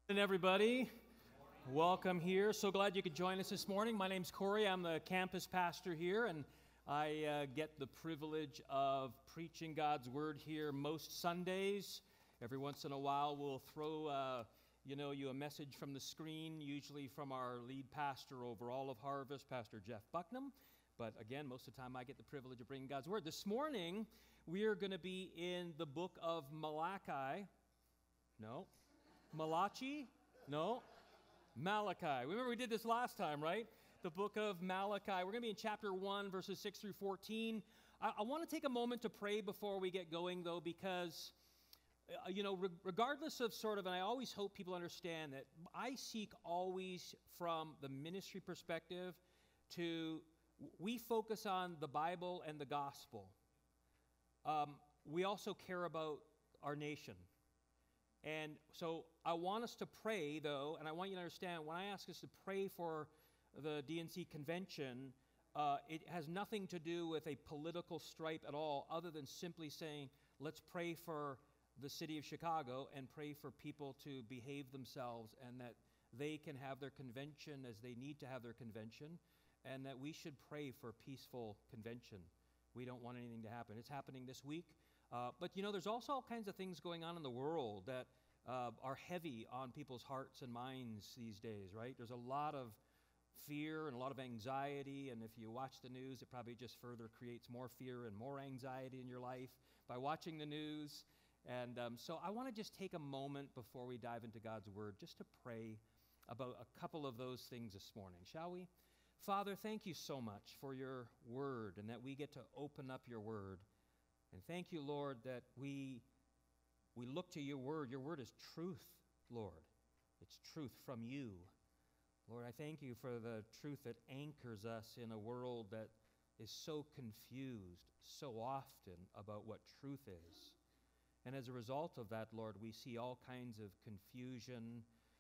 And everybody, welcome here. So glad you could join us this morning. My name's Cory. I'm the campus pastor here, and I get the privilege of preaching God's Word here most Sundays. Every once in a while, we'll throw you a message from the screen, usually from our lead pastor over all of Harvest, Pastor Jeff Bucknam. But again, most of the time, I get the privilege of bringing God's Word. This morning, we are going to be in the book of Malachi. No. Malachi? No. Malachi. Remember we did this last time, right? The book of Malachi. We're going to be in chapter 1, verses 6 through 14. I want to take a moment to pray before we get going, though, because, regardless of and I always hope people understand that I seek always from the ministry perspective we focus on the Bible and the gospel. We also care about our nation. And so I want us to pray, though, and I want you to understand, when I ask us to pray for the DNC convention, it has nothing to do with a political stripe at all, other than simply saying, let's pray for the city of Chicago and pray for people to behave themselves and that they can have their convention as they need to have their convention, and that we should pray for a peaceful convention. We don't want anything to happen. It's happening this week. But there's also all kinds of things going on in the world that are heavy on people's hearts and minds these days, right? There's a lot of fear and a lot of anxiety, and if you watch the news, it probably just further creates more fear and more anxiety in your life by watching the news. And so I want to just take a moment before we dive into God's Word just to pray about a couple of those things this morning, shall we? Father, thank you so much for your Word and that we get to open up your Word. And thank you, Lord, that we look to your Word. Your Word is truth, Lord. It's truth from you. Lord, I thank you for the truth that anchors us in a world that is so confused so often about what truth is. And as a result of that, Lord, we see all kinds of confusion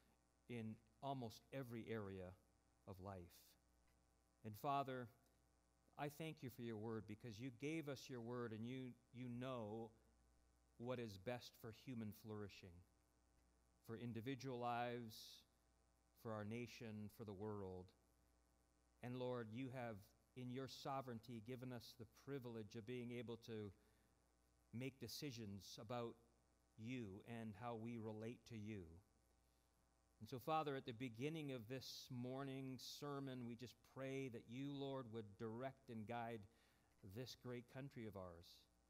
in almost every area of life. And Father, I thank you for your Word because you gave us your Word and you know what is best for human flourishing, for individual lives, for our nation, for the world. And Lord, you have, in your sovereignty, given us the privilege of being able to make decisions about you and how we relate to you. And so, Father, at the beginning of this morning's sermon, we just pray that you, Lord, would direct and guide this great country of ours.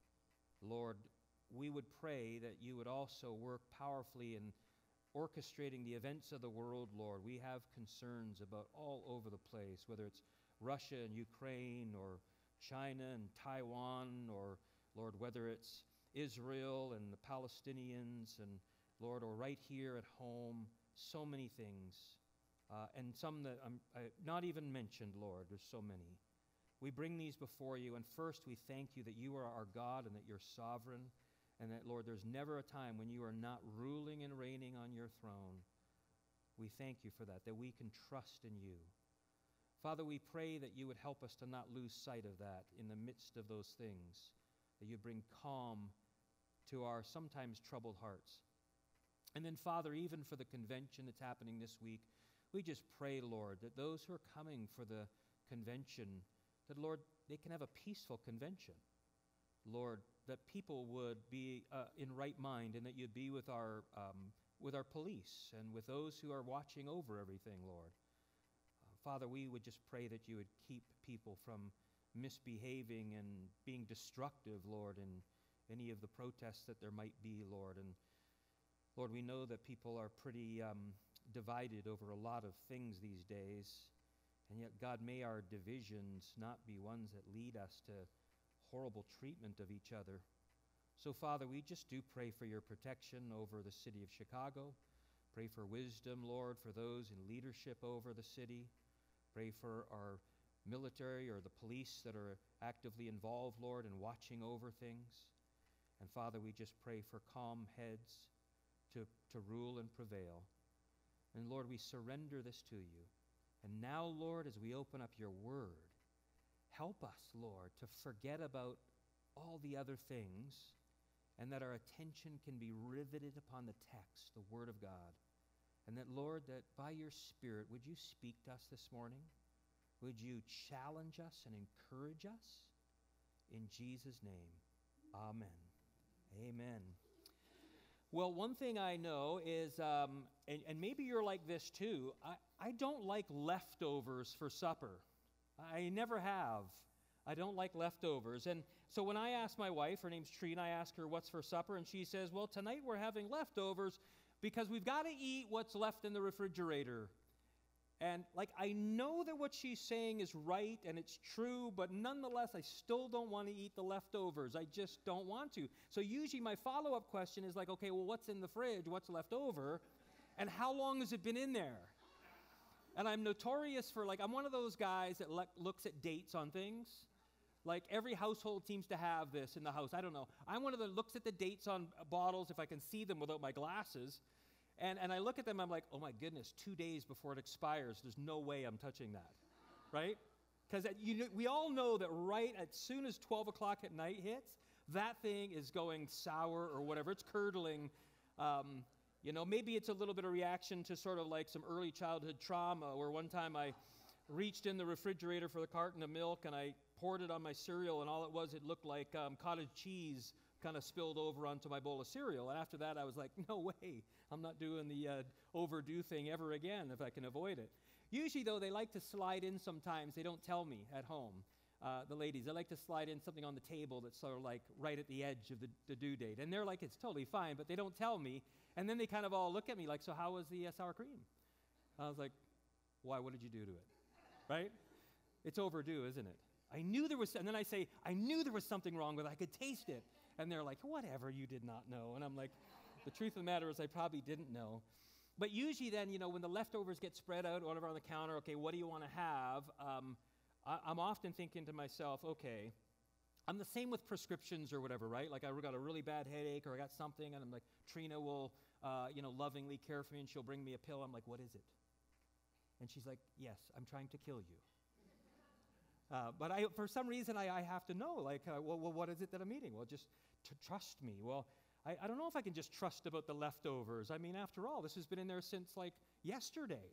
Lord, we would pray that you would also work powerfully in orchestrating the events of the world, Lord. We have concerns about all over the place, whether it's Russia and Ukraine or China and Taiwan, or, Lord, whether it's Israel and the Palestinians, and, Lord, or right here at home. So many things, and some that I'm not even mentioned, Lord. There's so many. We bring these before you, and first we thank you that you are our God and that you're sovereign, and that, Lord, there's never a time when you are not ruling and reigning on your throne. We thank you for that we can trust in you. Father, we pray that you would help us to not lose sight of that in the midst of those things, that you bring calm to our sometimes troubled hearts. And then, Father, even for the convention that's happening this week, we just pray, Lord, that those who are coming for the convention, that, Lord, they can have a peaceful convention. Lord, that people would be in right mind, and that you'd be with our police and with those who are watching over everything, Lord. Father, we would just pray that you would keep people from misbehaving and being destructive, Lord, in any of the protests that there might be, Lord. And Lord, we know that people are pretty divided over a lot of things these days, and yet, God, may our divisions not be ones that lead us to horrible treatment of each other. So, Father, we just do pray for your protection over the city of Chicago. Pray for wisdom, Lord, for those in leadership over the city. Pray for our military or the police that are actively involved, Lord, in watching over things. And, Father, we just pray for calm heads to rule and prevail. And Lord, we surrender this to you. And now, Lord, as we open up your word, help us, Lord, to forget about all the other things and that our attention can be riveted upon the text, the Word of God. And that, Lord, that by your Spirit, would you speak to us this morning? Would you challenge us and encourage us? In Jesus' name, amen. Amen. Well, one thing I know is, and maybe you're like this too, I don't like leftovers for supper. I never have. I don't like leftovers. And so when I ask my wife, her name's Trina, I ask her what's for supper, and she says, well, tonight we're having leftovers because we've got to eat what's left in the refrigerator. And I know that what she's saying is right and it's true, but nonetheless, I still don't want to eat the leftovers. I just don't want to. So usually my follow-up question is okay, well, what's in the fridge? What's left over? And how long has it been in there? And I'm notorious for, I'm one of those guys that looks at dates on things. Every household seems to have this in the house. I don't know. I'm one of the looks at the dates on bottles if I can see them without my glasses. And I look at them, I'm like, oh my goodness, 2 days before it expires, there's no way I'm touching that, right? Because we all know that right as soon as 12 o'clock at night hits, that thing is going sour or whatever. It's curdling. Maybe it's a little bit of reaction to sort of some early childhood trauma, where one time I reached in the refrigerator for the carton of milk and I poured it on my cereal, and all it looked like cottage cheese kind of spilled over onto my bowl of cereal. And after that, I was like, no way. I'm not doing the overdue thing ever again if I can avoid it. Usually, though, they like to slide in sometimes. They don't tell me at home, the ladies. They like to slide in something on the table that's sort of right at the edge of the due date. And they're like, it's totally fine, but they don't tell me. And then they kind of all look at me so how was the sour cream? I was like, why, what did you do to it? Right? It's overdue, isn't it? I knew there was, and then I say, I knew there was something wrong with it. I could taste it. And they're like, whatever, you did not know. And I'm like, the truth of the matter is I probably didn't know. But usually then, when the leftovers get spread out, whatever on the counter, okay, what do you want to have? I'm often thinking to myself, okay, I'm the same with prescriptions or whatever, right? I got a really bad headache or I got something, and I'm like, Trina will, lovingly care for me, and she'll bring me a pill. I'm like, what is it? And she's like, yes, I'm trying to kill you. But for some reason, I have to know, well, what is it that I'm eating? Well, just trust me. Well, I don't know if I can just trust about the leftovers. I mean, after all, this has been in there since, yesterday.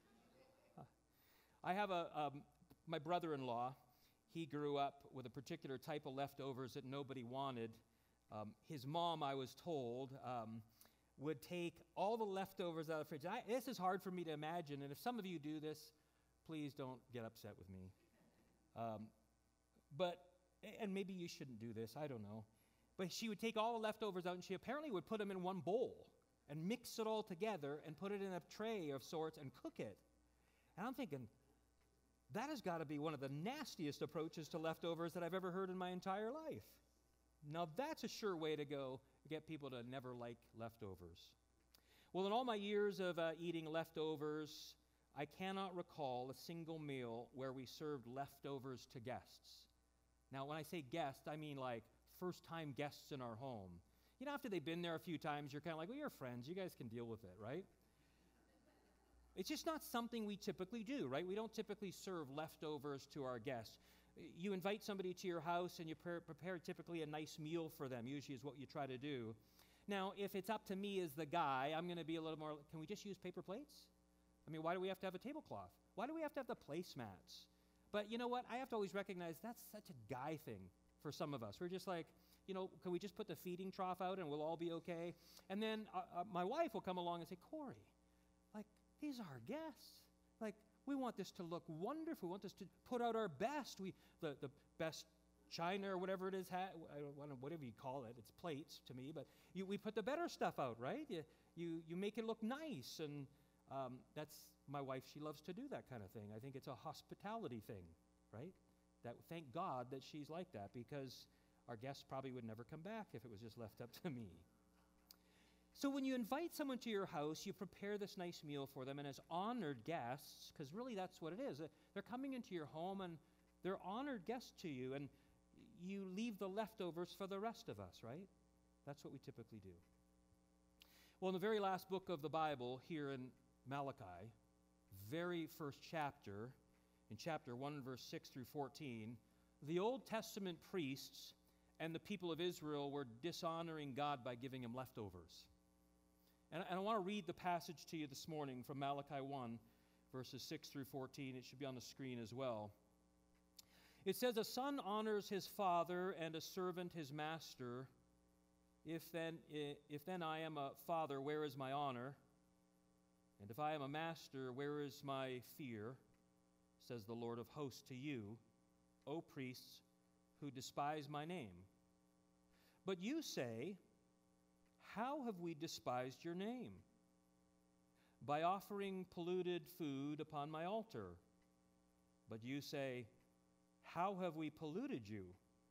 I have my brother-in-law. He grew up with a particular type of leftovers that nobody wanted. His mom, I was told, would take all the leftovers out of the fridge. This is hard for me to imagine, and if some of you do this, please don't get upset with me. And maybe you shouldn't do this, I don't know. But she would take all the leftovers out, and she apparently would put them in one bowl and mix it all together and put it in a tray of sorts and cook it. And I'm thinking, that has got to be one of the nastiest approaches to leftovers that I've ever heard in my entire life. Now, that's a sure way to go to get people to never like leftovers. Well, in all my years of eating leftovers, I cannot recall a single meal where we served leftovers to guests. Now, when I say guests, I mean first-time guests in our home. After they've been there a few times, you're kind of like, well, you're friends. You guys can deal with it, right? It's just not something we typically do, right? We don't typically serve leftovers to our guests. You invite somebody to your house and you prepare typically a nice meal for them, usually is what you try to do. Now, if it's up to me as the guy, I'm going to be a little more, can we just use paper plates? I mean, why do we have to have a tablecloth? Why do we have to have the placemats? But you know what? I have to always recognize that's such a guy thing for some of us. We're just like, can we just put the feeding trough out and we'll all be okay? And then my wife will come along and say, Cory, these are our guests. We want this to look wonderful. We want this to put out our best. The best china or whatever it is, whatever you call it. It's plates to me, but we put the better stuff out, right? You make it look nice, and that's my wife. She loves to do that kind of thing. I think it's a hospitality thing, right? Thank God that she's like that, because our guests probably would never come back if it was just left up to me. So when you invite someone to your house, you prepare this nice meal for them, and as honored guests, because really that's what it is, they're coming into your home and they're honored guests to you, and you leave the leftovers for the rest of us, right? That's what we typically do. Well, in the very last book of the Bible, here in Malachi, very first chapter, in chapter 1, verse 6 through 14, the Old Testament priests and the people of Israel were dishonoring God by giving him leftovers. And I want to read the passage to you this morning from Malachi 1, verses 6 through 14. It should be on the screen as well. It says, "A son honors his father, and a servant his master. If then I am a father, where is my honor? And if I am a master, where is my fear? Says the Lord of hosts to you, O priests who despise my name. But you say, how have we despised your name? By offering polluted food upon my altar. But you say, how have we polluted you?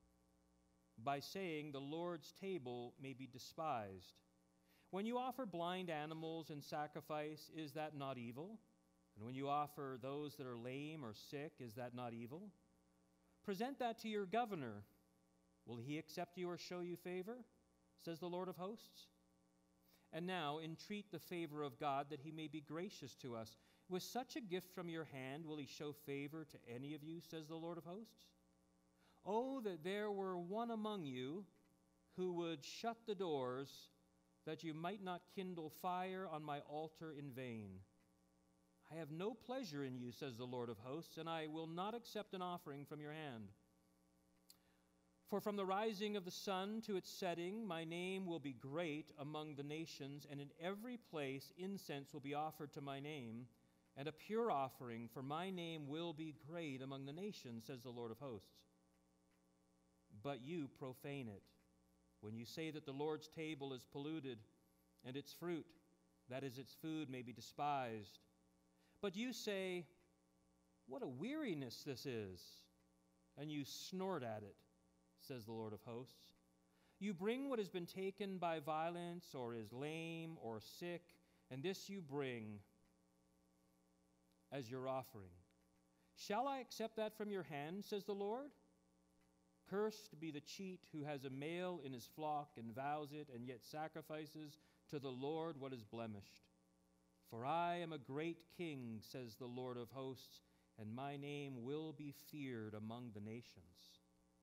By saying the Lord's table may be despised. When you offer blind animals in sacrifice, is that not evil? And when you offer those that are lame or sick, is that not evil? Present that to your governor. Will he accept you or show you favor? Says the Lord of hosts. And now entreat the favor of God that he may be gracious to us. With such a gift from your hand, will he show favor to any of you, says the Lord of hosts? Oh, that there were one among you who would shut the doors, that you might not kindle fire on my altar in vain. I have no pleasure in you, says the Lord of hosts, and I will not accept an offering from your hand. For from the rising of the sun to its setting, my name will be great among the nations, and in every place incense will be offered to my name, and a pure offering, for my name will be great among the nations, says the Lord of hosts. But you profane it, when you say that the Lord's table is polluted, and its fruit, that is its food, may be despised. But you say, what a weariness this is, and you snort at it, says the Lord of hosts. You bring what has been taken by violence, or is lame or sick, and this you bring as your offering. Shall I accept that from your hand, says the Lord? Cursed be the cheat who has a male in his flock and vows it, and yet sacrifices to the Lord what is blemished. For I am a great king, says the Lord of hosts, and my name will be feared among the nations.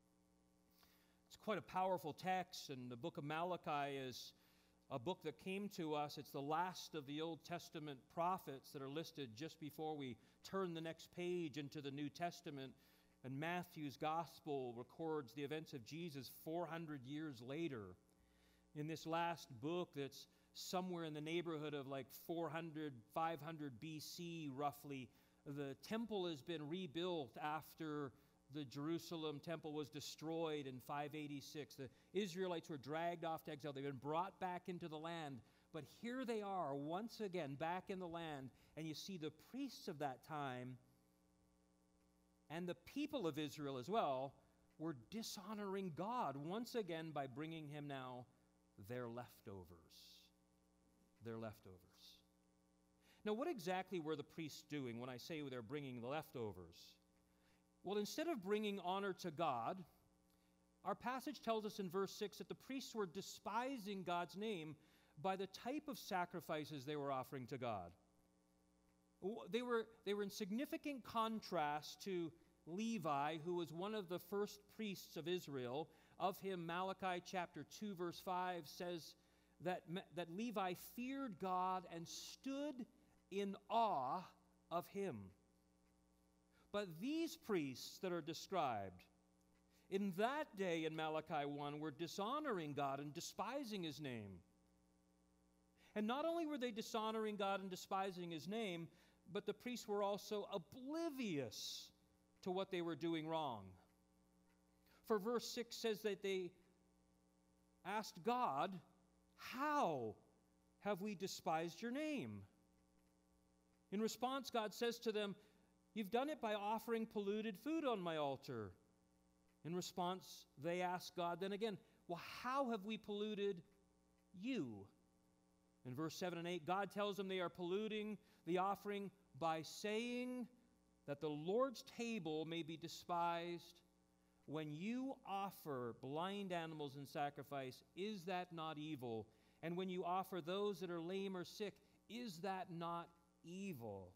It's quite a powerful text, and the book of Malachi is a book that came to us. It's the last of the Old Testament prophets that are listed just before we turn the next page into the New Testament. And Matthew's gospel records the events of Jesus 400 years later. In this last book that's somewhere in the neighborhood of like 400, 500 BC roughly, the temple has been rebuilt after the Jerusalem temple was destroyed in 586. The Israelites were dragged off to exile. They've been brought back into the land. But here they are once again back in the land. And you see the priests of that time and the people of Israel as well were dishonoring God once again by bringing him now their leftovers. Their leftovers. Now, what exactly were the priests doing when I say they're bringing the leftovers? Well, instead of bringing honor to God, our passage tells us in verse 6 that the priests were despising God's name by the type of sacrifices they were offering to God. They were in significant contrast to Levi, who was one of the first priests of Israel. Of him, Malachi chapter 2, verse 5 says that Levi feared God and stood in awe of him. But these priests that are described in that day in Malachi 1 were dishonoring God and despising his name. And not only were they dishonoring God and despising his name, but the priests were also oblivious to what they were doing wrong. For verse 6 says that they asked God, how have we despised your name? In response, God says to them, you've done it by offering polluted food on my altar. In response, they ask God then again, well, how have we polluted you? In verse 7 and 8, God tells them they are polluting the offering by saying that the Lord's table may be despised. When you offer blind animals in sacrifice, is that not evil? And when you offer those that are lame or sick, is that not evil?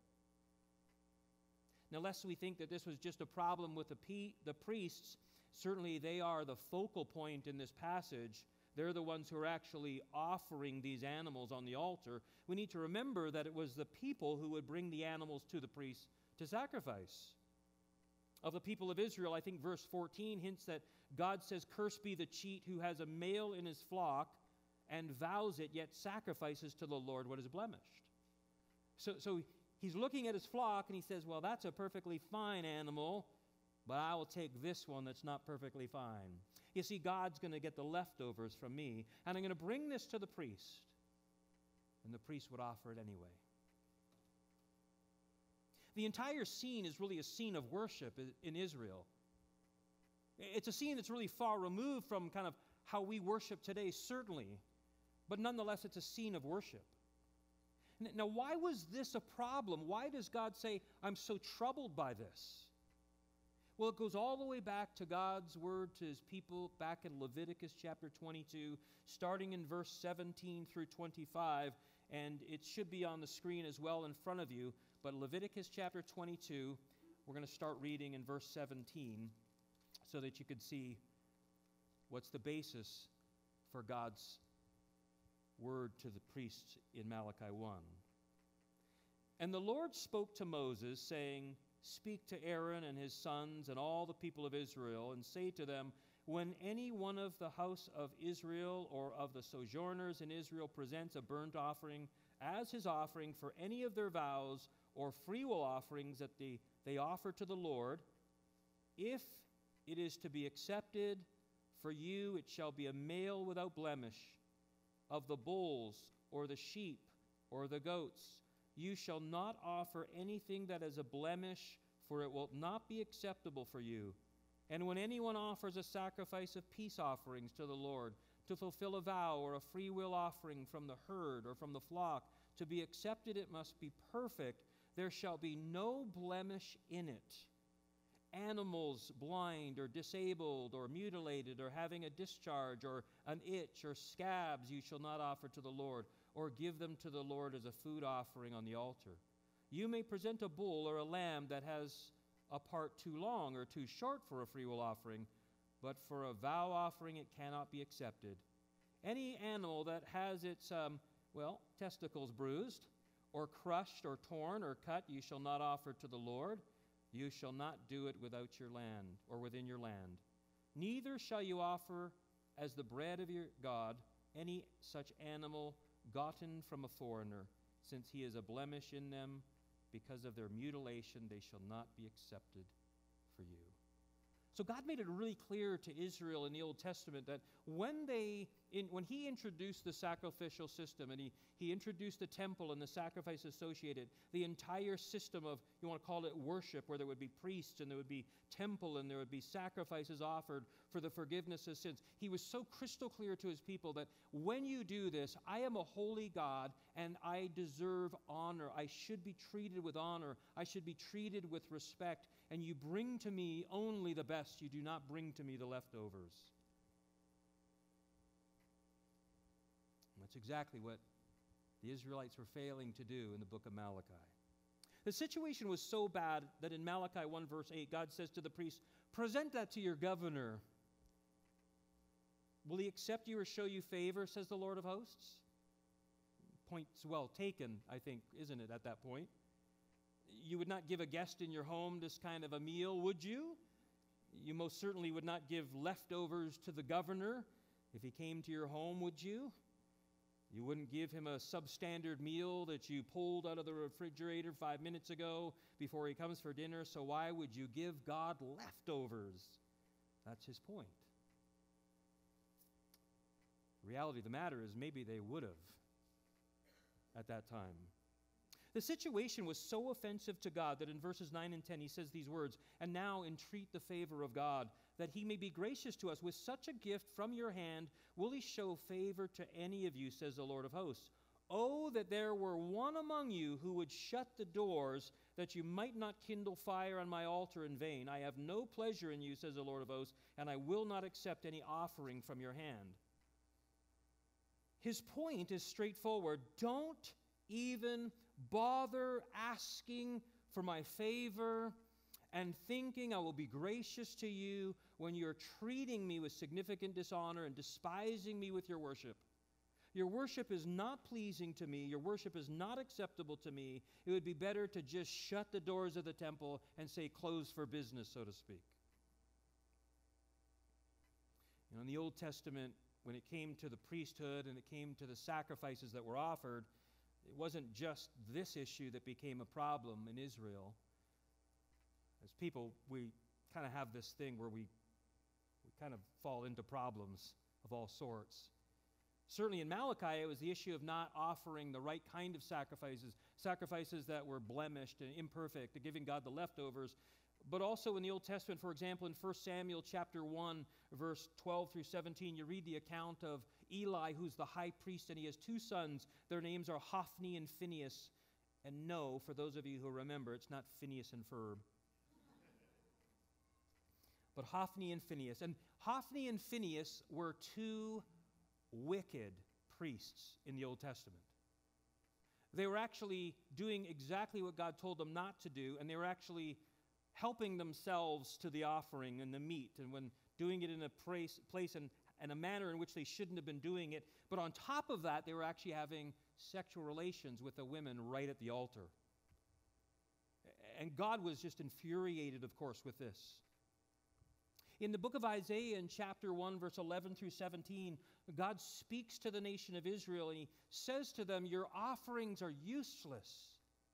Now, lest we think that this was just a problem with the priests, certainly they are the focal point in this passage. they're the ones who are actually offering these animals on the altar. We need to remember that it was the people who would bring the animals to the priest to sacrifice. Of the people of Israel, I think verse 14 hints that God says, "Cursed be the cheat who has a male in his flock and vows it, yet sacrifices to the Lord what is blemished." So he's looking at his flock and he says, well, that's a perfectly fine animal, but I will take this one that's not perfectly fine. You see, God's going to get the leftovers from me, and I'm going to bring this to the priest. And the priest would offer it anyway. The entire scene is really a scene of worship in Israel. It's a scene that's really far removed from kind of how we worship today, certainly. But nonetheless, it's a scene of worship. Now, why was this a problem? Why does God say, I'm so troubled by this? Well, it goes all the way back to God's word to his people back in Leviticus chapter 22, starting in verse 17 through 25, and it should be on the screen as well in front of you. But Leviticus chapter 22, we're going to start reading in verse 17 so that you can see what's the basis for God's word to the priests in Malachi 1. "And the Lord spoke to Moses, saying, Speak to Aaron and his sons and all the people of Israel, and say to them, When any one of the house of Israel or of the sojourners in Israel presents a burnt offering as his offering for any of their vows or freewill offerings that they offer to the Lord, if it is to be accepted for you, it shall be a male without blemish. Of the bulls or the sheep or the goats, you shall not offer anything that is a blemish, for it will not be acceptable for you. And when anyone offers a sacrifice of peace offerings to the Lord, to fulfill a vow or a freewill offering from the herd or from the flock, to be accepted it must be perfect. There shall be no blemish in it. Animals blind or disabled or mutilated or having a discharge or an itch or scabs you shall not offer to the Lord, or give them to the Lord as a food offering on the altar. You may present a bull or a lamb that has a part too long or too short for a freewill offering, but for a vow offering it cannot be accepted. Any animal that has its, testicles bruised or crushed or torn or cut you shall not offer to the Lord. You shall not do it without your land or within your land. Neither shall you offer as the bread of your God any such animal gotten from a foreigner, since he is a blemish in them. Because of their mutilation, they shall not be accepted for you. So God made it really clear to Israel in the Old Testament that when he introduced the sacrificial system and he introduced the temple and the sacrifice associated, the entire system of, you want to call it worship, where there would be priests and there would be temple and there would be sacrifices offered for the forgiveness of sins. He was so crystal clear to his people that when you do this, I am a holy God and I deserve honor. I should be treated with honor. I should be treated with respect. And you bring to me only the best. You do not bring to me the leftovers. And that's exactly what the Israelites were failing to do in the book of Malachi. The situation was so bad that in Malachi 1 verse 8, God says to the priest, present that to your governor. Will he accept you or show you favor, says the Lord of hosts? Point's well taken, I think, isn't it, at that point? You would not give a guest in your home this kind of a meal, would you? You most certainly would not give leftovers to the governor if he came to your home, would you? You wouldn't give him a substandard meal that you pulled out of the refrigerator 5 minutes ago before he comes for dinner, so why would you give God leftovers? That's his point. The reality of the matter is maybe they would have at that time. The situation was so offensive to God that in verses 9 and 10 he says these words, and now entreat the favor of God, that he may be gracious to us. With such a gift from your hand will he show favor to any of you, says the Lord of hosts. Oh, that there were one among you who would shut the doors, that you might not kindle fire on my altar in vain. I have no pleasure in you, says the Lord of hosts, and I will not accept any offering from your hand. His point is straightforward. Don't even bother asking for my favor and thinking I will be gracious to you when you're treating me with significant dishonor and despising me with your worship. Your worship is not pleasing to me. Your worship is not acceptable to me. It would be better to just shut the doors of the temple and say closed for business, so to speak. You know, in the Old Testament, when it came to the priesthood and it came to the sacrifices that were offered, it wasn't just this issue that became a problem in Israel. As people, we kind of have this thing where we kind of fall into problems of all sorts. Certainly in Malachi, it was the issue of not offering the right kind of sacrifices that were blemished and imperfect, giving God the leftovers. But also in the Old Testament, for example, in 1 Samuel chapter 1, verse 12 through 17, you read the account of Eli, who's the high priest, and he has two sons. Their names are Hophni and Phinehas. And no, for those of you who remember, it's not Phineas and Ferb. But Hophni and Phinehas. And Hophni and Phinehas were two wicked priests in the Old Testament. They were actually doing exactly what God told them not to do, and they were actually helping themselves to the offering and the meat, and when doing it in a place and a manner in which they shouldn't have been doing it. But on top of that, they were actually having sexual relations with the women right at the altar. And God was just infuriated, of course, with this. In the book of Isaiah, in chapter 1, verse 11 through 17, God speaks to the nation of Israel, and he says to them, your offerings are useless.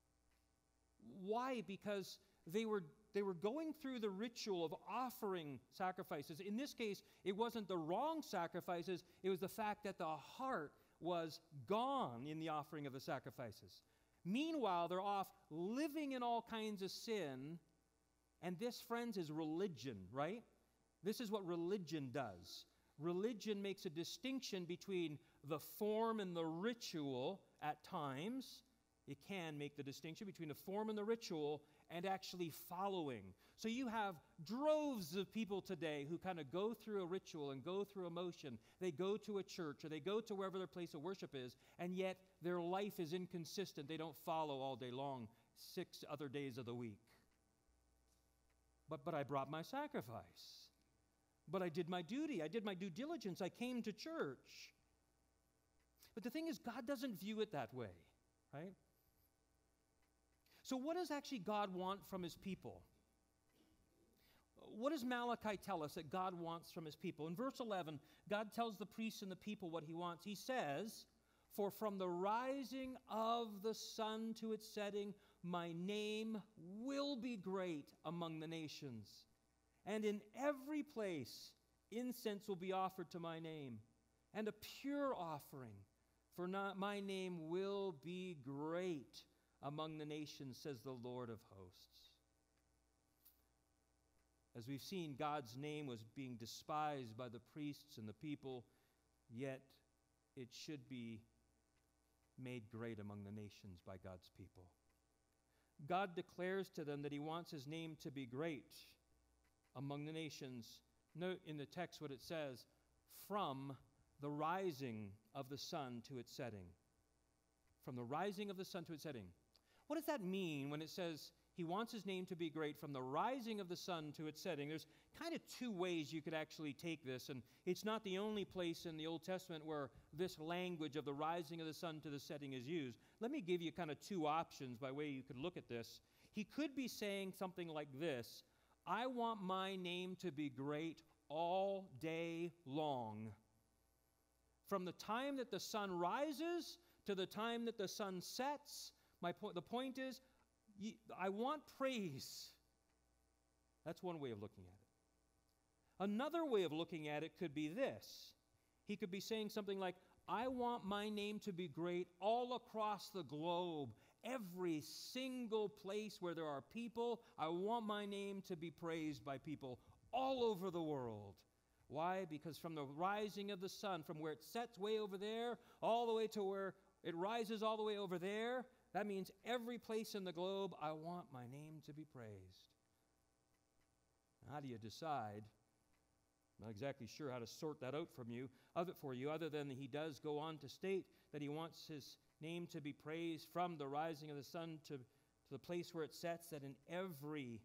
Why? Because they were going through the ritual of offering sacrifices. In this case, it wasn't the wrong sacrifices, it was the fact that the heart was gone in the offering of the sacrifices. Meanwhile, they're off living in all kinds of sin, and this, friends, is religion, right? This is what religion does. Religion makes a distinction between the form and the ritual at times. It can make the distinction between the form and the ritual and actually following. So you have droves of people today who kind of go through a ritual and go through a motion. They go to a church or they go to wherever their place of worship is, and yet their life is inconsistent. They don't follow all day long, 6 other days of the week. But I brought my sacrifice. But I did my duty. I did my due diligence. I came to church. But the thing is, God doesn't view it that way, right? So what does actually God want from his people? What does Malachi tell us that God wants from his people? In verse 11, God tells the priests and the people what he wants. He says, for from the rising of the sun to its setting, my name will be great among the nations. And in every place, incense will be offered to my name, and a pure offering, for my name will be great among the nations, says the Lord of hosts. As we've seen, God's name was being despised by the priests and the people, yet it should be made great among the nations by God's people. God declares to them that he wants his name to be great among the nations. Note in the text what it says, from the rising of the sun to its setting. From the rising of the sun to its setting. What does that mean when it says he wants his name to be great from the rising of the sun to its setting? There's kind of 2 ways you could actually take this, and it's not the only place in the Old Testament where this language of the rising of the sun to the setting is used. Let me give you kind of 2 options by way you could look at this. He could be saying something like this, I want my name to be great all day long. From the time that the sun rises to the time that the sun sets, the point is, I want praise. That's one way of looking at it. Another way of looking at it could be this. He could be saying something like, I want my name to be great all across the globe. Every single place where there are people, I want my name to be praised by people all over the world. Why? Because from the rising of the sun, from where it sets way over there, all the way to where it rises all the way over there, that means every place in the globe, I want my name to be praised. Now, how do you decide? I'm not exactly sure how to sort that out for you, other than he does go on to state that he wants his name to be praised from the rising of the sun to the place where it sets, that in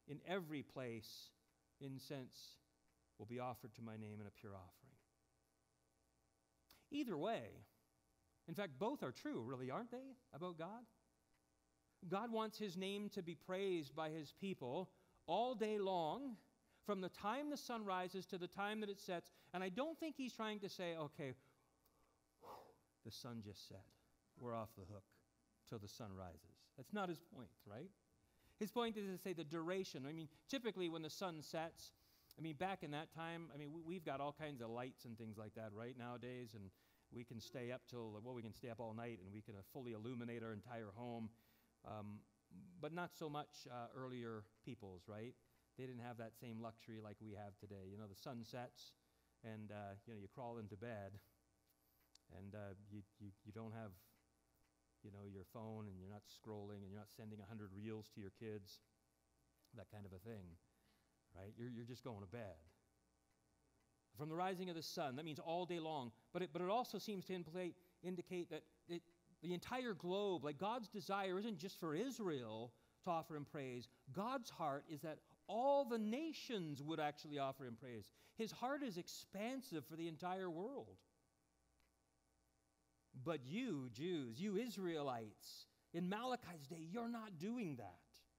in every place incense will be offered to my name in a pure offering. Either way, in fact, both are true, really, aren't they, about God? God wants his name to be praised by his people all day long, from the time the sun rises to the time that it sets. And I don't think he's trying to say, okay, the sun just set. We're off the hook till the sun rises. That's not his point, right? His point is to say the duration. I mean, typically when the sun sets, back in that time, we've got all kinds of lights and things like that, right, nowadays, and we can stay up we can stay up all night, and we can fully illuminate our entire home. But not so much earlier peoples, right? They didn't have that same luxury like we have today. The sun sets, and you crawl into bed, and you don't have your phone, and you're not scrolling, and you're not sending 100 reels to your kids, that kind of a thing, right? You're just going to bed. From the rising of the sun, that means all day long. But it also seems to indicate that the entire globe, like God's desire isn't just for Israel to offer him praise. God's heart is that all the nations would actually offer him praise. His heart is expansive for the entire world. But you Jews, you Israelites, in Malachi's day, you're not doing that.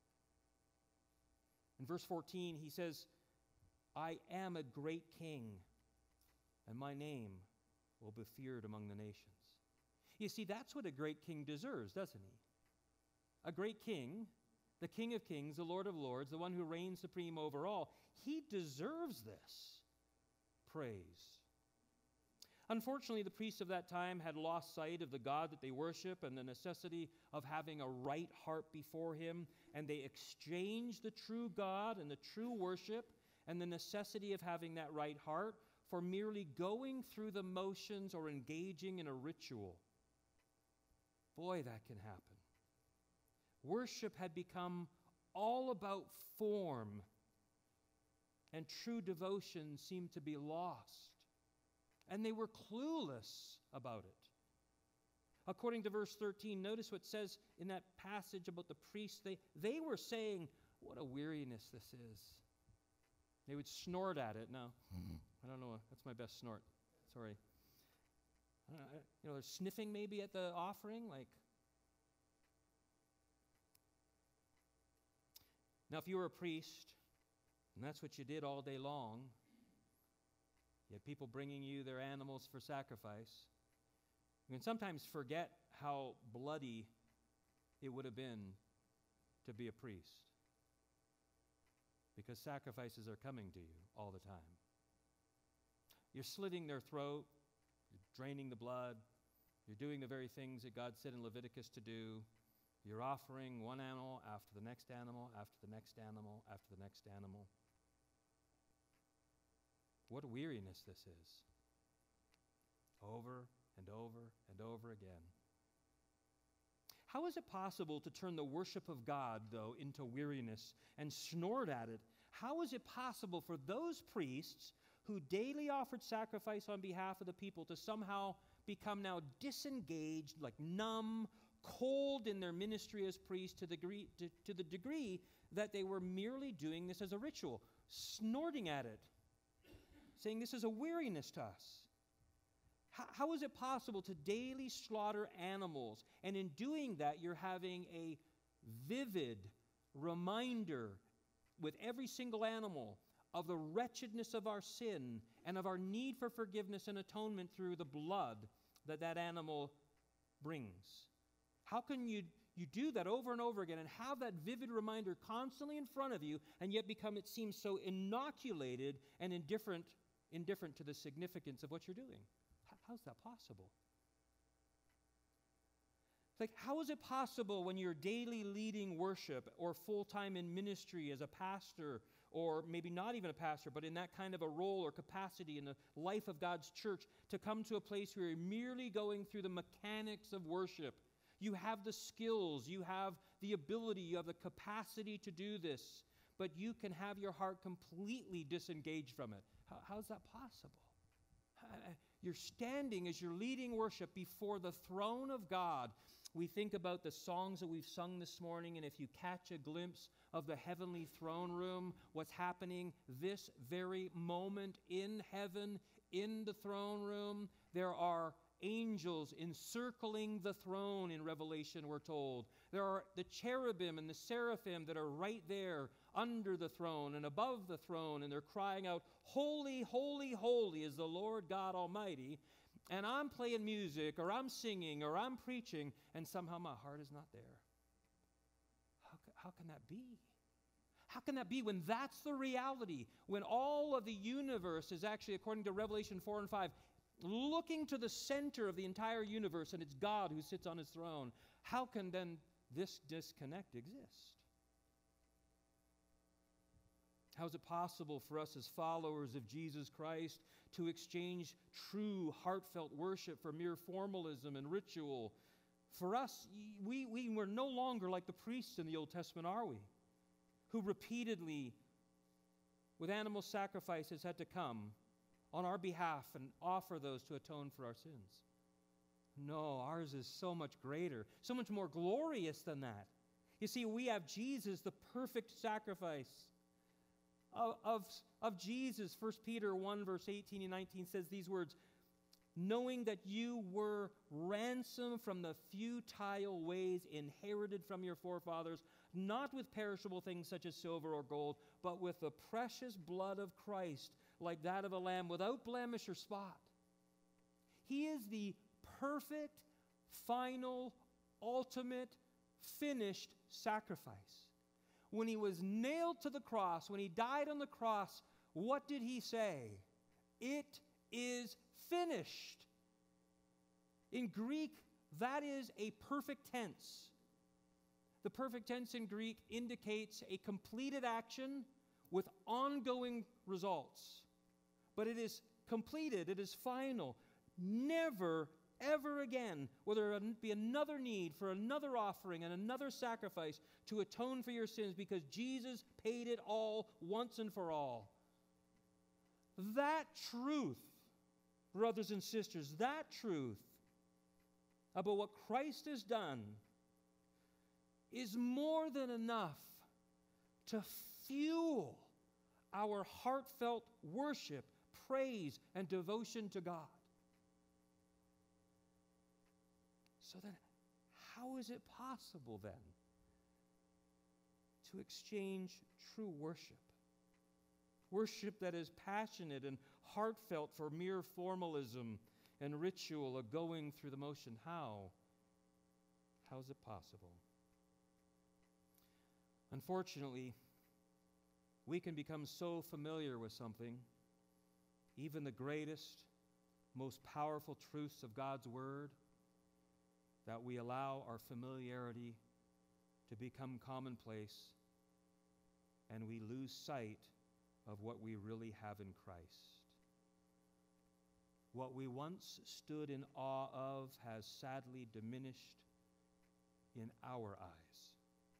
In verse 14, he says, I am a great king, and my name will be feared among the nations. You see, that's what a great king deserves, doesn't he? A great king, the King of Kings, the Lord of Lords, the one who reigns supreme over all, he deserves this praise. Unfortunately, the priests of that time had lost sight of the God that they worship and the necessity of having a right heart before him, and they exchanged the true God and the true worship and the necessity of having that right heart for merely going through the motions or engaging in a ritual. Boy, that can happen. Worship had become all about form, and true devotion seemed to be lost. And they were clueless about it. According to verse 13, notice what it says in that passage about the priests. They were saying, what a weariness this is. They would snort at it. Now, I don't know, that's my best snort. Sorry. They're sniffing maybe at the offering, like. Now, if you were a priest, and that's what you did all day long, you had people bringing you their animals for sacrifice. You can sometimes forget how bloody it would have been to be a priest, because sacrifices are coming to you all the time. You're slitting their throat, you're draining the blood, you're doing the very things that God said in Leviticus to do. You're offering one animal after the next animal, after the next animal, after the next animal. What a weariness this is. Over and over and over again. How is it possible to turn the worship of God, though, into weariness and snort at it? How is it possible for those priests who daily offered sacrifice on behalf of the people to somehow become now disengaged, like numb, cold in their ministry as priests to the degree that they were merely doing this as a ritual, snorting at it, saying this is a weariness to us? How is it possible to daily slaughter animals, and in doing that you're having a vivid reminder with every single animal of the wretchedness of our sin and of our need for forgiveness and atonement through the blood that that animal brings? How can you do that over and over again and have that vivid reminder constantly in front of you, and yet become, it seems, so inoculated and indifferent to the significance of what you're doing? How's that possible? It's like, how is it possible when you're daily leading worship or full-time in ministry as a pastor, or maybe not even a pastor, but in that kind of a role or capacity in the life of God's church, to come to a place where you're merely going through the mechanics of worship? You have the skills, you have the ability, you have the capacity to do this, but you can have your heart completely disengaged from it. How's that possible? You're standing as you're leading worship before the throne of God, We think about the songs that we've sung this morning, and if you catch a glimpse of the heavenly throne room, what's happening this very moment in heaven, in the throne room, there are angels encircling the throne in Revelation, we're told. There are the cherubim and the seraphim that are right there under the throne and above the throne, and they're crying out, "Holy, holy, holy is the Lord God Almighty." And I'm playing music, or I'm singing, or I'm preaching, and somehow my heart is not there. How can that be? How can that be when that's the reality? When all of the universe is actually, according to Revelation 4 and 5, looking to the center of the entire universe, and it's God who sits on his throne. How can then this disconnect exist? How is it possible for us as followers of Jesus Christ to exchange true, heartfelt worship for mere formalism and ritual? For us, we were no longer like the priests in the Old Testament, are we? Who repeatedly, with animal sacrifices, had to come on our behalf and offer those to atone for our sins. No, ours is so much greater, so much more glorious than that. You see, we have Jesus, the perfect sacrifice of Jesus. 1 Peter 1, verse 18 and 19 says these words, "Knowing that you were ransomed from the futile ways inherited from your forefathers, not with perishable things such as silver or gold, but with the precious blood of Christ, like that of a lamb, without blemish or spot." He is the perfect, final, ultimate, finished sacrifice. When he was nailed to the cross, when he died on the cross, what did he say? It is finished. In Greek, that is a perfect tense. The perfect tense in Greek indicates a completed action with ongoing results. But it is completed, it is final. Never, ever again will there be another need for another offering and another sacrifice to atone for your sins, because Jesus paid it all once and for all. That truth, brothers and sisters, that truth about what Christ has done is more than enough to fuel our heartfelt worship, praise, and devotion to God. So then, how is it possible then to exchange true worship? Worship that is passionate and heartfelt for mere formalism and ritual, a going through the motion. How? How is it possible? Unfortunately, we can become so familiar with something, even the greatest, most powerful truths of God's Word, that we allow our familiarity to become commonplace, and we lose sight of what we really have in Christ. What we once stood in awe of has sadly diminished in our eyes.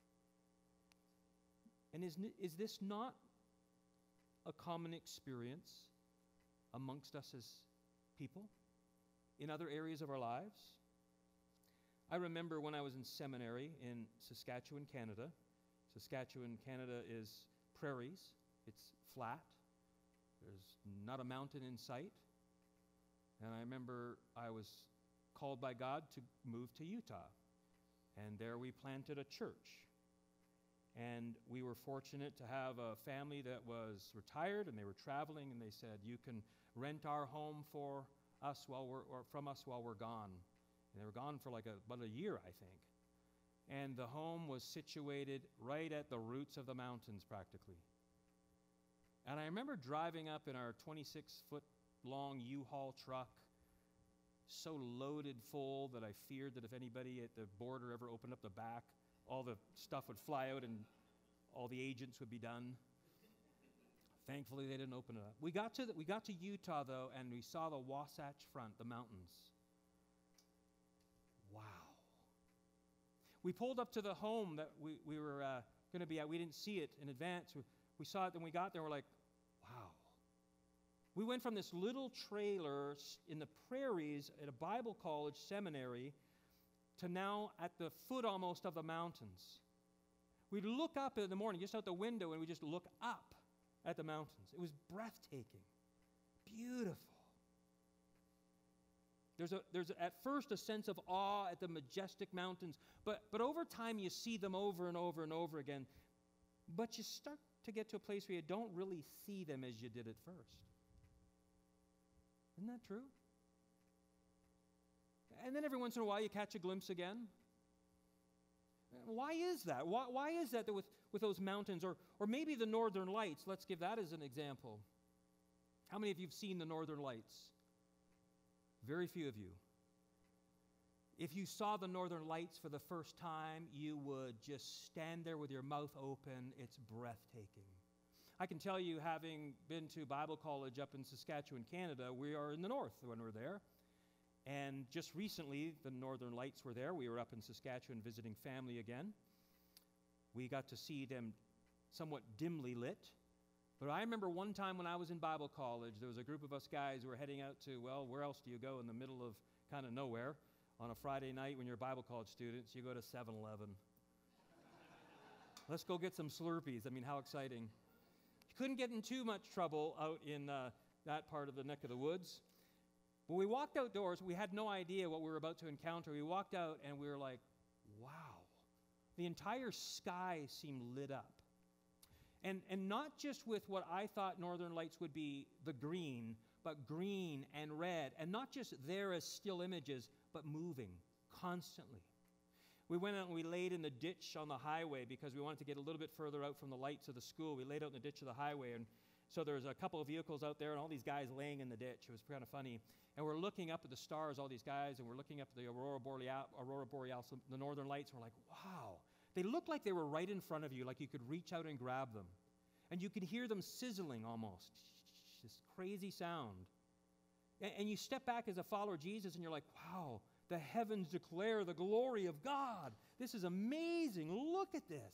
And is this not a common experience amongst us as people in other areas of our lives? I remember when I was in seminary in Saskatchewan, Canada. Saskatchewan, Canada is prairies. It's flat. There's not a mountain in sight. And I remember I was called by God to move to Utah. And there we planted a church. And we were fortunate to have a family that was retired, and they were traveling, and they said, "You can rent our home for us from us while we're gone." And they were gone for about a year, I think. And the home was situated right at the roots of the mountains, practically. And I remember driving up in our 26-foot-long U-Haul truck, so loaded full that I feared that if anybody at the border ever opened up the back, all the stuff would fly out and all the agents would be done. Thankfully, they didn't open it up. We got to Utah, though, and we saw the Wasatch Front, the mountains. Wow. We pulled up to the home that we were going to be at. We didn't see it in advance. We saw it, then we got there, and we're like, wow. We went from this little trailer in the prairies at a Bible college seminary to now at the foot almost of the mountains. We'd look up in the morning, just out the window, and we'd just look up at the mountains. It was breathtaking, beautiful. There's at first a sense of awe at the majestic mountains, but over time you see them over and over and over again. But you start to get to a place where you don't really see them as you did at first. Isn't that true? And then every once in a while you catch a glimpse again. Why is that? Why is that with those mountains? Or maybe the Northern Lights. Let's give that as an example. How many of you have seen the Northern Lights? Very few of you. If you saw the Northern Lights for the first time, you would just stand there with your mouth open. It's breathtaking. I can tell you, having been to Bible college up in Saskatchewan, Canada, we are in the north when we're there. And just recently, the Northern Lights were there. We were up in Saskatchewan visiting family again. We got to see them somewhat dimly lit. But I remember one time when I was in Bible college, there was a group of us guys who were heading out to, well, where else do you go in the middle of kind of nowhere? On a Friday night when you're Bible college students, you go to 7-Eleven. Let's go get some Slurpees. I mean, how exciting. You couldn't get in too much trouble out in that part of the neck of the woods. When we walked outdoors, we had no idea what we were about to encounter. We walked out and we were like, wow. The entire sky seemed lit up. And not just with what I thought Northern Lights would be, the green, but green and red. And not just there as still images, but moving constantly. We went out and we laid in the ditch on the highway because we wanted to get a little bit further out from the lights of the school. We laid out in the ditch of the highway, and so there's a couple of vehicles out there and all these guys laying in the ditch. It was kind of funny. And we're looking up at the stars, all these guys, and we're looking up at the Aurora Borealis, the Northern Lights, and we're like, wow. They looked like they were right in front of you, like you could reach out and grab them. And you could hear them sizzling almost, this crazy sound. And you step back as a follower of Jesus, and you're like, wow, the heavens declare the glory of God. This is amazing. Look at this.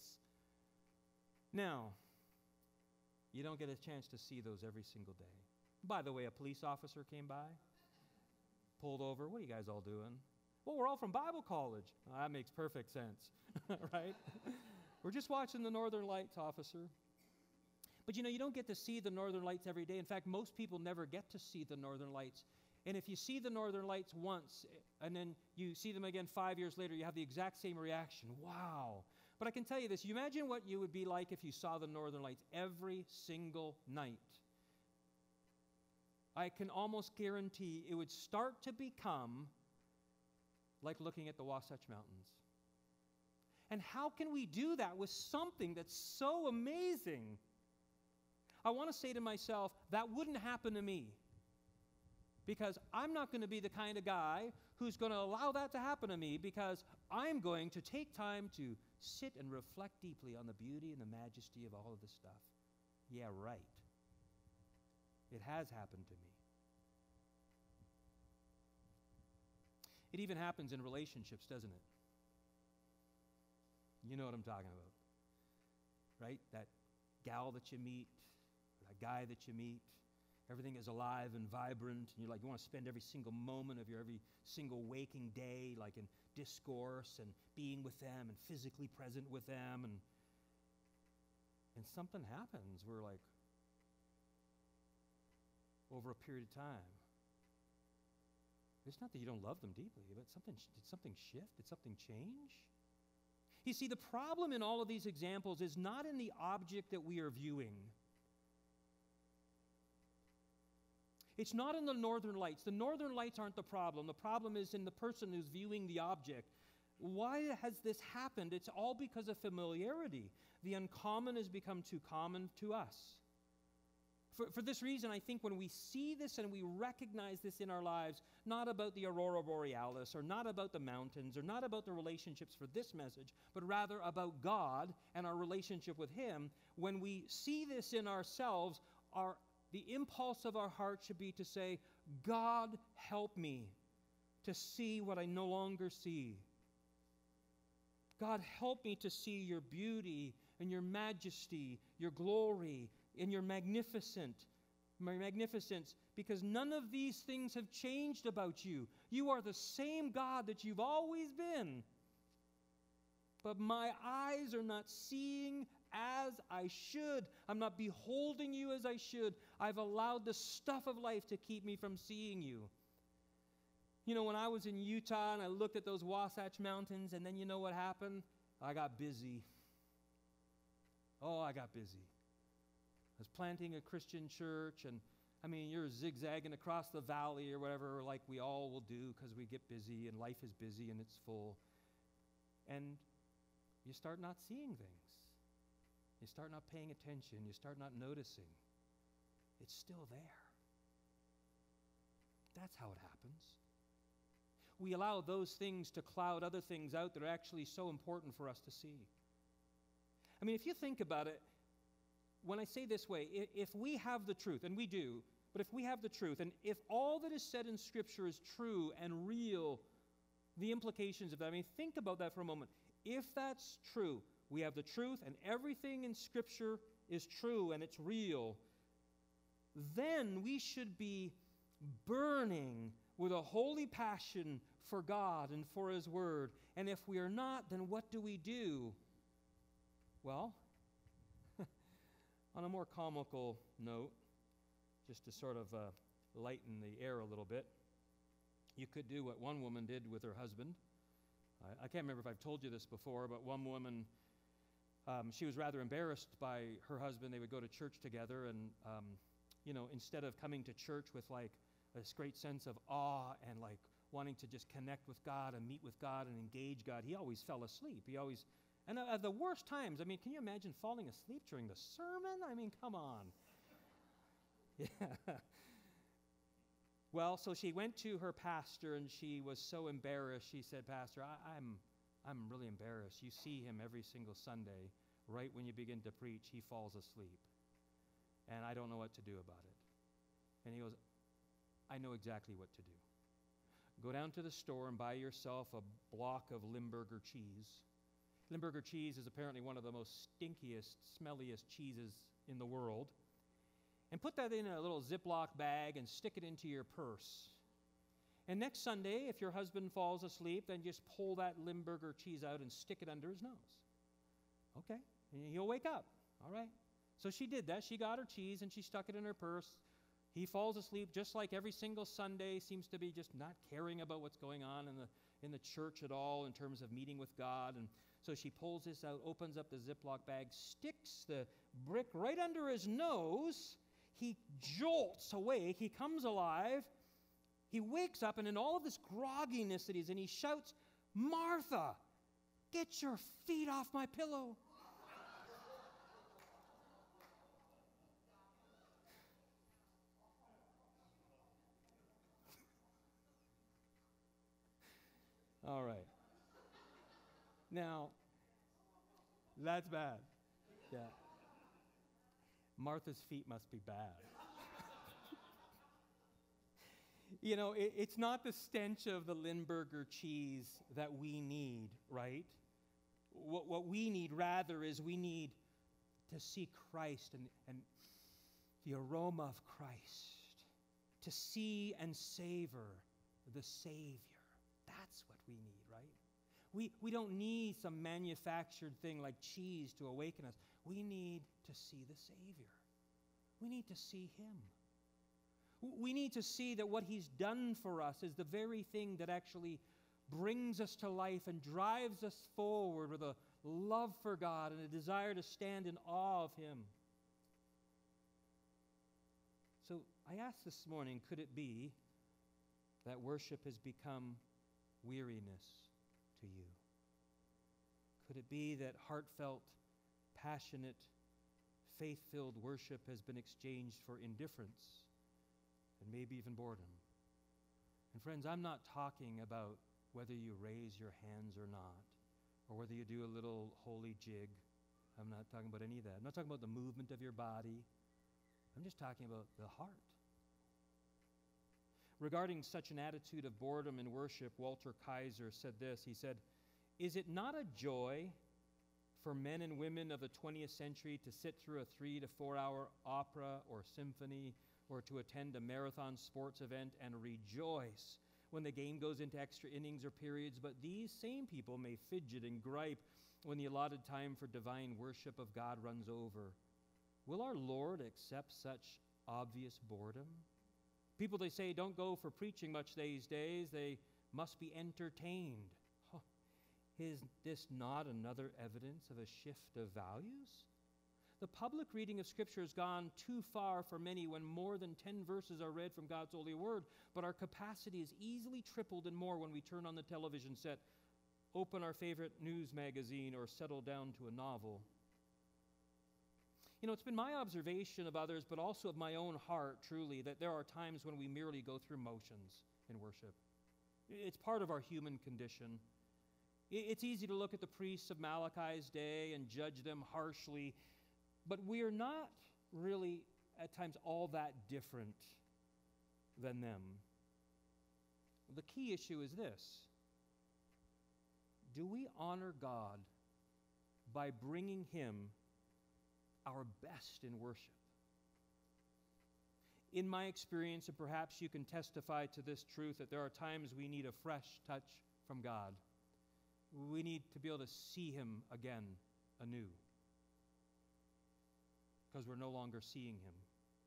Now, you don't get a chance to see those every single day. By the way, a police officer came by, pulled over. What are you guys all doing? Well, we're all from Bible college. Oh, that makes perfect sense, right? We're just watching the Northern Lights, officer. But you don't get to see the Northern Lights every day. In fact, most people never get to see the Northern Lights. And if you see the Northern Lights once and then you see them again 5 years later, you have the exact same reaction. Wow. But I can tell you this. You imagine what you would be like if you saw the Northern Lights every single night. I can almost guarantee it would start to become like looking at the Wasatch Mountains. And how can we do that with something that's so amazing? I want to say to myself, that wouldn't happen to me. Because I'm not going to be the kind of guy who's going to allow that to happen to me, because I'm going to take time to sit and reflect deeply on the beauty and the majesty of all of this stuff. Yeah, right. It has happened to me. It even happens in relationships, doesn't it? You know what I'm talking about, right? That gal that you meet, that guy that you meet, everything is alive and vibrant, and you want to spend every single moment of your every single waking day like in discourse and being with them and physically present with them, and something happens. We're like, over a period of time, it's not that you don't love them deeply, but did something shift? Did something change? You see, the problem in all of these examples is not in the object that we are viewing. It's not in the Northern Lights. The Northern Lights aren't the problem. The problem is in the person who's viewing the object. Why has this happened? It's all because of familiarity. The uncommon has become too common to us. For this reason, I think when we see this and we recognize this in our lives, not about the Aurora Borealis, or not about the mountains, or not about the relationships for this message, but rather about God and our relationship with Him, when we see this in ourselves, the impulse of our heart should be to say, God, help me to see what I no longer see. God, help me to see your beauty and your majesty, your glory, and your magnificence, because none of these things have changed about you. You are the same God that you've always been. But my eyes are not seeing as I should. I'm not beholding you as I should. I've allowed the stuff of life to keep me from seeing you. You know, when I was in Utah and I looked at those Wasatch Mountains, and then you know what happened? I got busy. Oh, I got busy. I was planting a Christian church, and I mean, you're zigzagging across the valley or whatever, like we all will do because we get busy and life is busy and it's full. And you start not seeing things. You start not paying attention. You start not noticing. It's still there. That's how it happens. We allow those things to cloud other things out that are actually so important for us to see. I mean, if you think about it, when I say this way, if we have the truth, and we do, but if we have the truth, and if all that is said in Scripture is true and real, the implications of that, I mean, think about that for a moment. If that's true, we have the truth, and everything in Scripture is true and it's real, then we should be burning with a holy passion for God and for His Word. And if we are not, then what do we do? Well, on a more comical note, just to sort of lighten the air a little bit, you could do what one woman did with her husband. I can't remember if I've told you this before, but one woman, she was rather embarrassed by her husband. They would go to church together, and, instead of coming to church with like this great sense of awe and like wanting to just connect with God and meet with God and engage God, he always fell asleep. And at the worst times, I mean, can you imagine falling asleep during the sermon? I mean, come on. Yeah. Well, so she went to her pastor, and she was so embarrassed. She said, "Pastor, I'm really embarrassed. You see him every single Sunday. Right when you begin to preach, he falls asleep. And I don't know what to do about it." And he goes, "I know exactly what to do. Go down to the store and buy yourself a block of Limburger cheese." Limburger cheese is apparently one of the most stinkiest, smelliest cheeses in the world. And put that in a little Ziploc bag and stick it into your purse. And next Sunday, if your husband falls asleep, then just pull that Limburger cheese out and stick it under his nose. Okay, and he'll wake up. All right. So she did that. She got her cheese and she stuck it in her purse. He falls asleep just like every single Sunday, seems to be just not caring about what's going on in the church at all in terms of meeting with God. And so she pulls this out, opens up the Ziploc bag, sticks the brick right under his nose. He jolts awake. He comes alive. He wakes up, and in all of this grogginess that he's in, he shouts, "Martha, get your feet off my pillow." All right. Now, that's bad. Yeah. Martha's feet must be bad. It's not the stench of the Limburger cheese that we need, right? What we need, rather, is we need to see Christ and the aroma of Christ, to see and savor the Savior. That's what we need, right? We don't need some manufactured thing like cheese to awaken us. We need to see the Savior. We need to see Him. We need to see that what He's done for us is the very thing that actually brings us to life and drives us forward with a love for God and a desire to stand in awe of Him. So I asked this morning, could it be that worship has become weariness to you? Could it be that heartfelt, passionate, faith-filled worship has been exchanged for indifference and maybe even boredom? And friends, I'm not talking about whether you raise your hands or not, or whether you do a little holy jig. I'm not talking about any of that. I'm not talking about the movement of your body. I'm just talking about the heart. Regarding such an attitude of boredom in worship, Walter Kaiser said this. He said, "Is it not a joy for men and women of the 20th century to sit through a 3 to 4 hour opera or symphony, or to attend a marathon sports event and rejoice when the game goes into extra innings or periods, but these same people may fidget and gripe when the allotted time for divine worship of God runs over. Will our Lord accept such obvious boredom? People, they say, don't go for preaching much these days. They must be entertained. Huh. Is this not another evidence of a shift of values? The public reading of Scripture has gone too far for many when more than 10 verses are read from God's holy word, but our capacity is easily tripled and more when we turn on the television set, open our favorite news magazine, or settle down to a novel. You know, it's been my observation of others, but also of my own heart, truly, that there are times when we merely go through motions in worship. It's part of our human condition. It's easy to look at the priests of Malachi's day and judge them harshly, but we are not really, at times, all that different than them. The key issue is this: do we honor God by bringing Him our best in worship? In my experience, and perhaps you can testify to this truth, that there are times we need a fresh touch from God. We need to be able to see Him again, anew, because we're no longer seeing Him.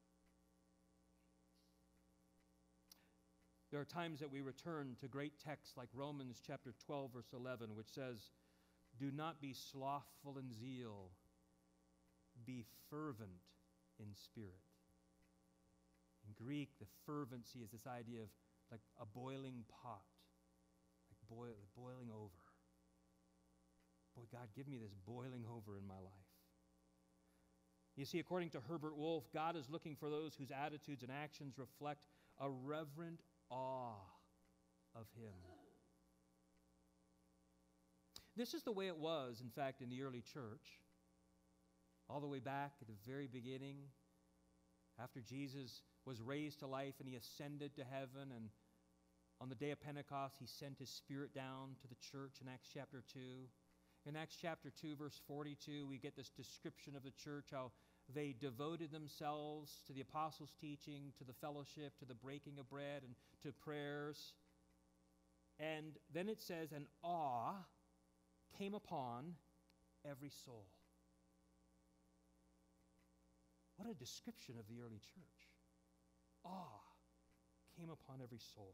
There are times that we return to great texts like Romans chapter 12, verse 11, which says, "Do not be slothful in zeal, be fervent in spirit." In Greek, the fervency is this idea of like a boiling pot, like boiling over. Boy, God, give me this boiling over in my life. You see, according to Herbert Wolf, God is looking for those whose attitudes and actions reflect a reverent awe of Him. This is the way it was, in fact, in the early church. All the way back at the very beginning, after Jesus was raised to life and He ascended to heaven, and on the day of Pentecost, He sent His Spirit down to the church in Acts chapter 2. In Acts chapter 2, verse 42, we get this description of the church, how they devoted themselves to the apostles' teaching, to the fellowship, to the breaking of bread, and to prayers. And then it says, an awe came upon every soul. What a description of the early church. Awe came upon every soul.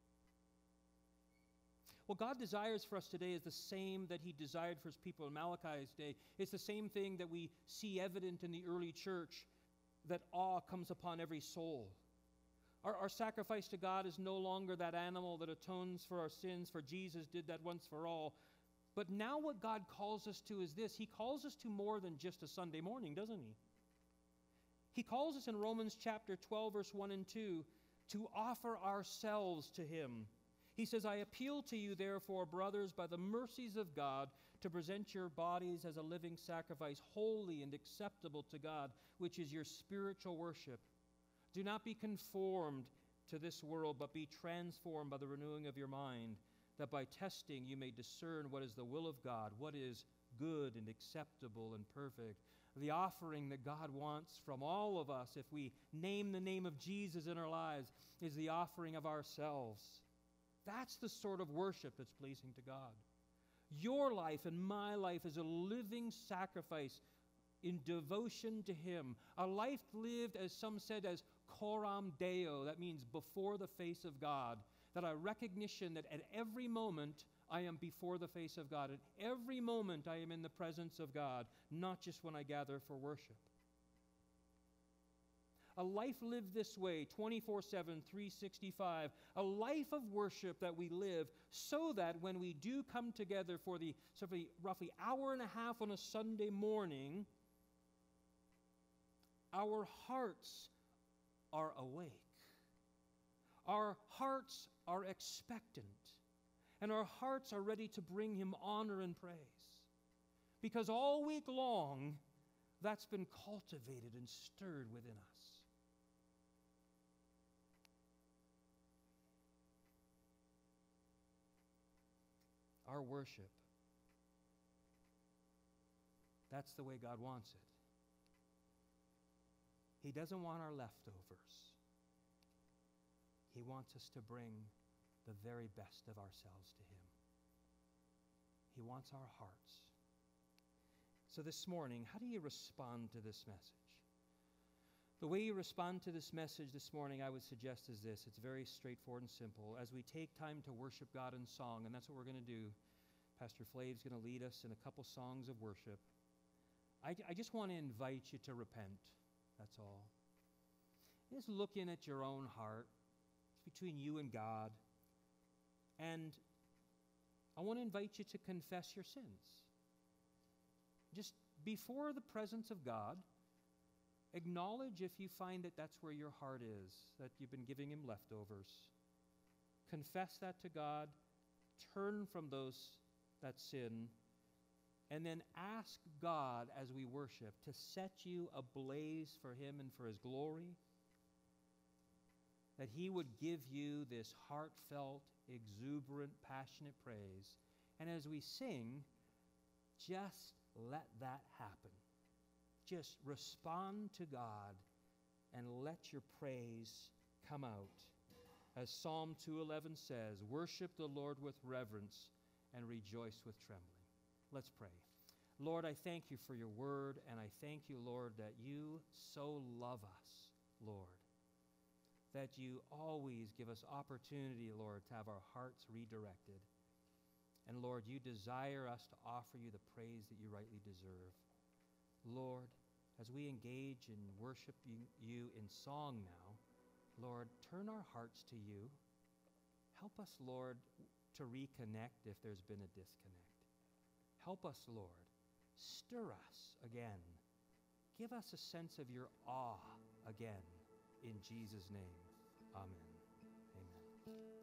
What God desires for us today is the same that He desired for His people in Malachi's day. It's the same thing that we see evident in the early church, that awe comes upon every soul. Our sacrifice to God is no longer that animal that atones for our sins, for Jesus did that once for all. But now what God calls us to is this: He calls us to more than just a Sunday morning, doesn't He? He calls us in Romans chapter 12, verse 1 and 2, to offer ourselves to Him. He says, "I appeal to you, therefore, brothers, by the mercies of God, to present your bodies as a living sacrifice, holy and acceptable to God, which is your spiritual worship. Do not be conformed to this world, but be transformed by the renewing of your mind, that by testing you may discern what is the will of God, what is good and acceptable and perfect." The offering that God wants from all of us, if we name the name of Jesus in our lives, is the offering of ourselves. That's the sort of worship that's pleasing to God. Your life and my life is a living sacrifice in devotion to Him. A life lived, as some said, as coram Deo. That means before the face of God. That a recognition that at every moment I am before the face of God. At every moment I am in the presence of God, not just when I gather for worship. A life lived this way, 24/7, 365. A life of worship that we live so that when we do come together for the roughly hour and a half on a Sunday morning, our hearts are awake. Our hearts are expectant. And our hearts are ready to bring Him honor and praise. Because all week long, that's been cultivated and stirred within us. Our worship, that's the way God wants it. He doesn't want our leftovers. He wants us to bring the very best of ourselves to Him. He wants our hearts. So this morning, how do you respond to this message? The way you respond to this message this morning, I would suggest, is this. It's very straightforward and simple. As we take time to worship God in song, and that's what we're going to do, Pastor Flav's going to lead us in a couple songs of worship. I just want to invite you to repent. That's all. Just look in at your own heart. It's between you and God. And I want to invite you to confess your sins. Just before the presence of God, acknowledge if you find that that's where your heart is, that you've been giving Him leftovers. Confess that to God. Turn from that sin. And then ask God as we worship to set you ablaze for Him and for His glory. That He would give you this heartfelt, exuberant, passionate praise. And as we sing, just let that happen. Just respond to God and let your praise come out. As Psalm 2:11 says, worship the Lord with reverence and rejoice with trembling. Let's pray. Lord, I thank you for your word, and I thank you, Lord, that you so love us, Lord, that you always give us opportunity, Lord, to have our hearts redirected. And Lord, you desire us to offer you the praise that you rightly deserve. Lord, as we engage in worship you in song now, Lord, turn our hearts to you. Help us, Lord, to reconnect if there's been a disconnect. Help us, Lord. Stir us again. Give us a sense of your awe again. In Jesus' name, amen. Amen.